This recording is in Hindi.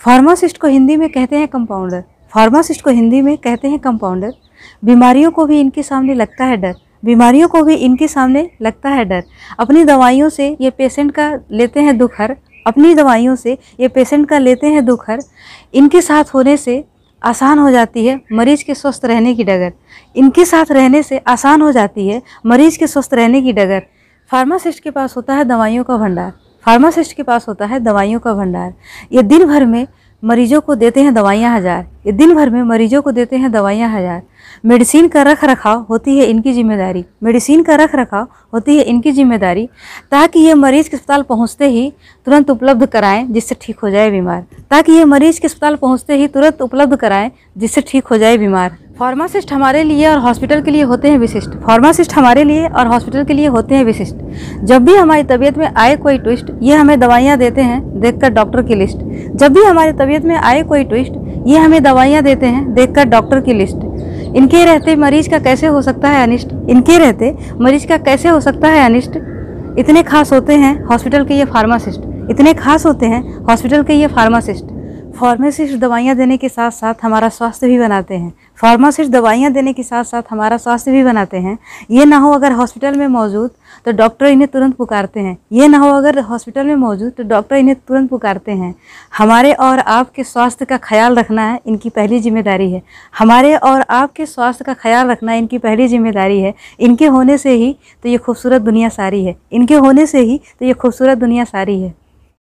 फार्मासिस्ट को हिंदी में कहते हैं कंपाउंडर। फार्मासिस्ट को हिंदी में कहते हैं कंपाउंडर। बीमारियों को भी इनके सामने लगता है डर। बीमारियों को भी इनके सामने लगता है डर। अपनी दवाइयों से ये पेशेंट का लेते हैं दुख हर। अपनी दवाइयों से ये पेशेंट का लेते हैं दुख हर। इनके साथ होने से आसान हो जाती है मरीज के स्वस्थ रहने की डगर। इनके साथ रहने से आसान हो जाती है मरीज के स्वस्थ रहने की डगर। फार्मासिस्ट के पास होता है दवाइयों का भंडार। फार्मासिस्ट के पास होता है दवाइयों का भंडार। ये दिन भर में मरीजों को देते हैं दवाइयाँ हजार। ये दिन भर में मरीजों को देते हैं दवाइयाँ हजार। मेडिसिन का रख रखाव होती है इनकी जिम्मेदारी। मेडिसिन का रख रखाव होती है इनकी जिम्मेदारी, ताकि ये मरीज़ के अस्पताल पहुंचते ही तुरंत उपलब्ध कराएं जिससे ठीक हो जाए बीमार। ताकि ये मरीज़ के अस्पताल पहुंचते ही तुरंत उपलब्ध कराएं जिससे ठीक हो जाए बीमार। फार्मासिस्ट हमारे लिए और हॉस्पिटल के लिए होते हैं विशिष्ट। फार्मासिस्ट हमारे लिए और हॉस्पिटल के लिए होते हैं विशिष्ट। जब भी हमारी तबीयत में आए कोई ट्विस्ट, ये हमें दवाइयाँ देते हैं देखकर डॉक्टर की लिस्ट। जब भी हमारी तबीयत में आए कोई ट्विस्ट, ये हमें दवाइयाँ देते हैं देखकर डॉक्टर की लिस्ट। इनके रहते मरीज का कैसे हो सकता है अनिष्ट। इनके रहते मरीज का कैसे हो सकता है अनिष्ट। इतने खास होते हैं हॉस्पिटल के ये फार्मासिस्ट। इतने खास होते हैं हॉस्पिटल के ये फार्मासिस्ट। फार्मासिस्ट दवाइयाँ देने के साथ साथ हमारा स्वास्थ्य भी बनाते हैं। फार्मासिस्ट दवाइयाँ देने के साथ साथ हमारा स्वास्थ्य भी बनाते हैं। ये ना हो अगर हॉस्पिटल में मौजूद तो डॉक्टर इन्हें तुरंत पुकारते हैं। ये ना हो अगर हॉस्पिटल में मौजूद तो डॉक्टर इन्हें तुरंत पुकारते हैं। हमारे और आपके स्वास्थ्य का ख्याल रखना है इनकी पहली जिम्मेदारी है। हमारे और आपके स्वास्थ्य का ख्याल रखना इनकी पहली जिम्मेदारी है। इनके होने से ही तो ये खूबसूरत दुनिया सारी है। इनके होने से ही तो ये खूबसूरत दुनिया सारी है।